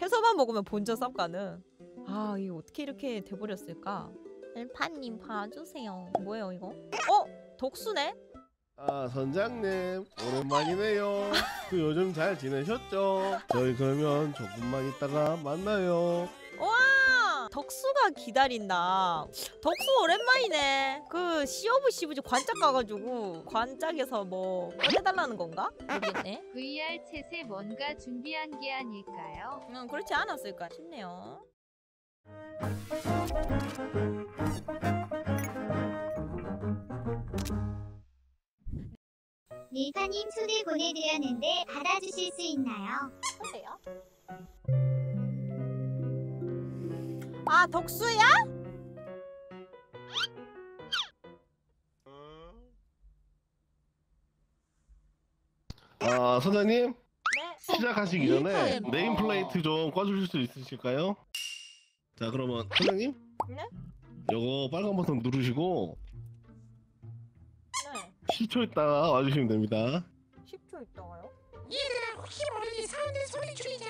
채소만 먹으면 본전 쌉 가능. 아 이거 어떻게 이렇게 돼버렸을까? 일파님 봐주세요. 뭐예요 이거? 독수네? 아 선장님 오랜만이네요. 요즘 잘 지내셨죠? 저희 그러면 조금만 있다가 만나요. 와 덕수가 기다린다. 덕수 오랜만이네. 그 시오브 시브지 관짝 가가지고 관짝에서 뭐 꺼내달라는 건가? 모르겠네. VR 챗에 뭔가 준비한 게 아닐까요? 그렇지 않았을까 싶네요. 리파님 초대 보내드렸는데 받아주실 수 있나요? 그래요? 아 덕수야? 아 선장님 네. 시작하시기 전에 네임플레이트 좀 꺼주실 수 있으실까요? 자 그러면 선장님 네? 요거 빨간 버튼 누르시고 네. 10초 있다가 와주시면 됩니다. 10초 있다가요? 얘들아 혹시 모르니 사운드 소리 줄이자.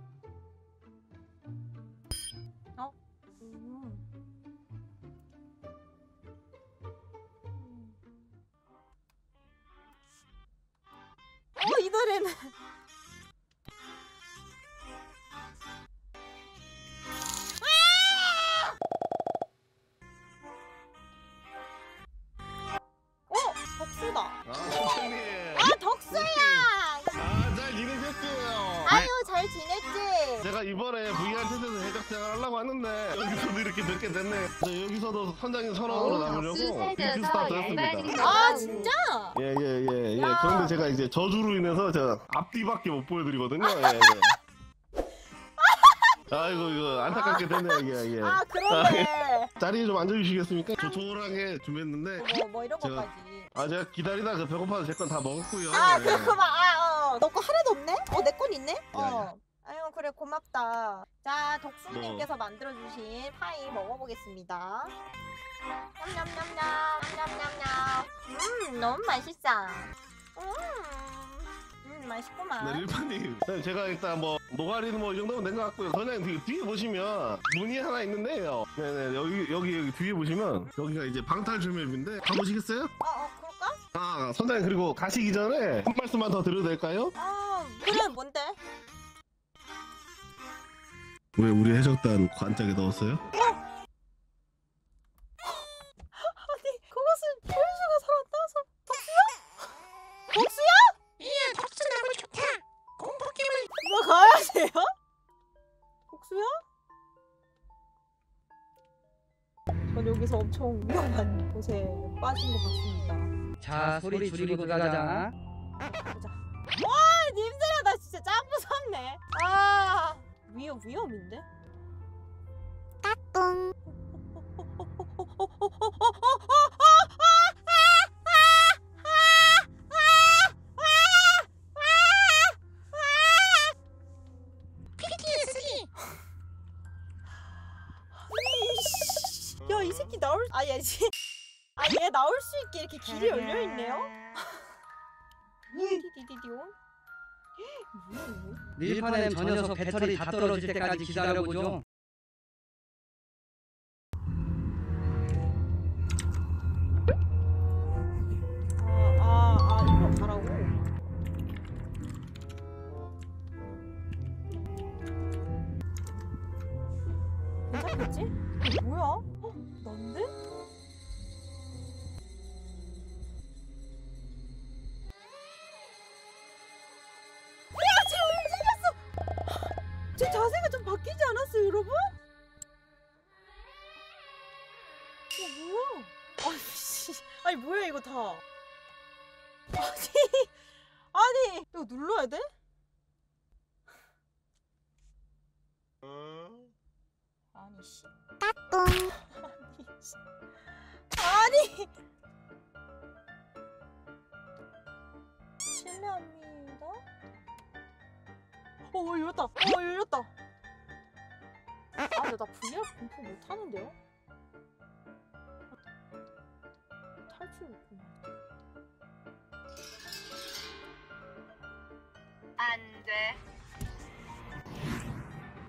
이 노래는 덕수다. 아 선장님 덕수야. 잘 지내셨어요? 아유 잘 지냈지? 제가 이번에 VR 챗에서 해적생활 하려고 하는데 여기서도 이렇게 뵙게 됐네. 저 여기서도 선장님 선언으로 남으려고 빅스 스타트 했습니다. 아 진짜? 예. 야. 그런데 제가 이제 저주로 인해서 제가 앞뒤밖에 못 보여드리거든요. 예. 아이고 이거 안타깝게 됐네 이게. 아 그러네. 자리에 좀 앉아주시겠습니까? 조촐하게 준비했는데 뭐 이런 제가- 것까지. 제가 기다리다 그 배고파서 제 건 다 먹었고요. 예. 그렇구만. 너 거 하나도 없네? 내 건 있네? 야. 아유 그래 고맙다. 자 독수님께서 만들어주신 파이 먹어보겠습니다. 냠냠냠냠 냠냠냠냠. 너무 맛있어. 맛있구만. 네, 일파님. 제가 일단 뭐 노가리는 뭐 이 정도면 된 것 같고요. 선생님 뒤에 보시면 문이 하나 있는데요. 네네 여기 뒤에 보시면 여기가 이제 방탈출 맵인데 가보시겠어요? 그럴까? 아 선생님 그리고 가시기 전에 한 말씀만 더 드려도 될까요? 그래 뭔데? 왜 우리 해적단 관짝에 넣었어요? 아니 그것은 현수가 살았다서 덕수야? 야 덕수 나무 좋다. 공포게임을 뭐 가야세요? 덕수야? 전 여기서 엄청 위험한 곳에 빠진 것 같습니다. 자 소리 줄이고 들어가자. 보자. 와 님들아 나 진짜 짱 무섭네. 위험인데? 까꿍. PTSD. 야 이 새끼 나올 얘 나올 수 있게 이렇게 길이 열려 있네요. 디디디디오. 뭐야 이거? 닐파렘 저 녀석 배터리 다 떨어질 때까지 기다려보죠. 이거 가라고? 괜찮겠지? 이게 뭐야? 난데? 야, 쟤 움직였어! 제 자세가 좀 바뀌지 않았어요, 여러분? 뭐야? 아니, 뭐야, 이거 다. 아니, 이거 눌러야 돼? 아니, 씨. 까꿍. 아니! 실례합니다. 열렸다. 열렸다. 근데 나 VR 공포 못하는데요? 탈출했구나. 안 돼.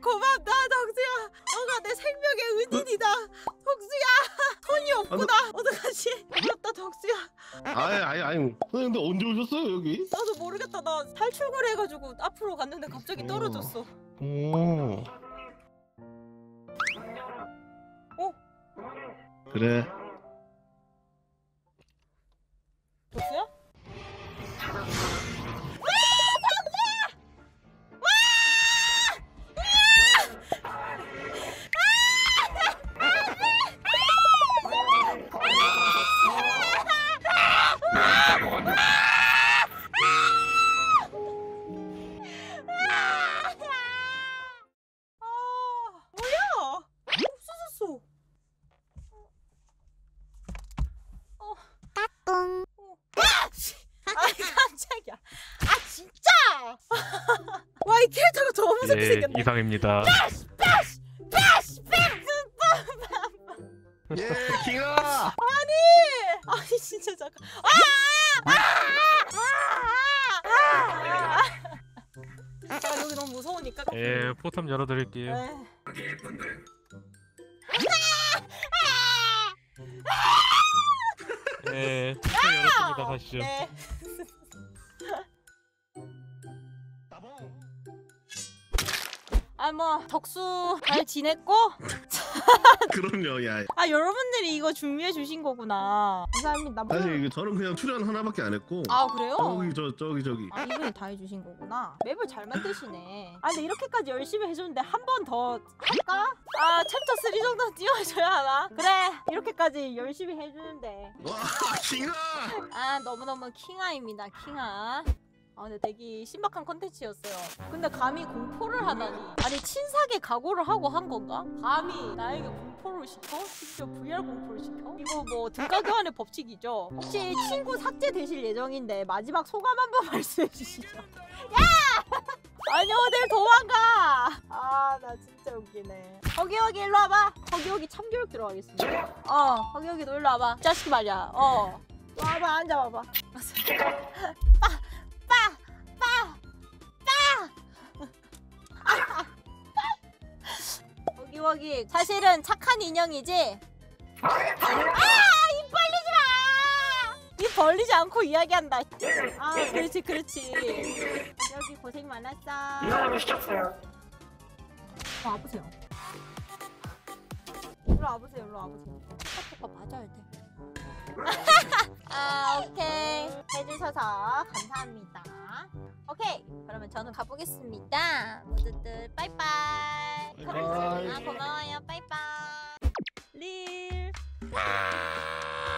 고맙다 덕수야. 너가 내 생명의 은인이다. 덕수야 돈이 없구나. 어떡하지? 고맙다 덕수야. 아니. 근데 언제 오셨어요 여기? 나도 모르겠다. 나 탈출구를 해가지고 앞으로 갔는데 갑자기 떨어졌어. 오. 그래. 덕수야? 뭐야? 없어졌어. 아이 깜짝이야. 아 진짜. 와 이 캐릭터가 더 무섭게 생겼네. 이상입니다. 예, 킹아. 아니 진짜 잠깐. 아 여기 너무 무서우니까. 예, 포탑 열어드릴게요. 예, 포탑 열었습니다. 가시죠. 네. 아 뭐 덕수 잘 지냈고? 그럼요, 야. 아 여러분들이 이거 준비해 주신 거구나. 감사합니다. 사실 저는 그냥 출연 하나밖에 안 했고. 아 그래요? 저기. 아 이분이 다 해주신 거구나. 맵을 잘 만드시네. 아 근데 이렇게까지 열심히 해주는데 한 번 더 할까? 아 챕터 3 정도 띄워줘야 하나? 그래 이렇게까지 열심히 해주는데. 와, 킹아. 아 너무너무 킹아입니다 킹아. 아 근데 되게 신박한 컨텐츠였어요. 근데 감히 공포를 하다니. 아니 친삭에 각오를 하고 한 건가? 감히 나에게 공포를 시켜? 심지어 VR 공포를 시켜? 이거 뭐 등가 교환의 법칙이죠. 혹시 친구 삭제되실 예정인데 마지막 소감 한번 말씀해 주시죠. 야! 아니 어딜 도망가. 아 나 진짜 웃기네. 허기허기 일로 와봐. 허기허기 참교육 들어가겠습니다. 허기허기 너 일로 와봐. 이 자식 말이야. 와봐 앉아봐봐. 허기허기 사실은 착한 인형이지? 입 벌리지 마! 입 벌리지 않고 이야기한다. 아 그렇지 여기 고생 많았어. 와보세요. 일로 와보세요. 오빠 맞아야 돼. 아 오케이 해주셔서 감사합니다. 오케이 그러면 저는 가보겠습니다. 모두들 빠이빠이. 고마워요. 빠이빠이. 릴.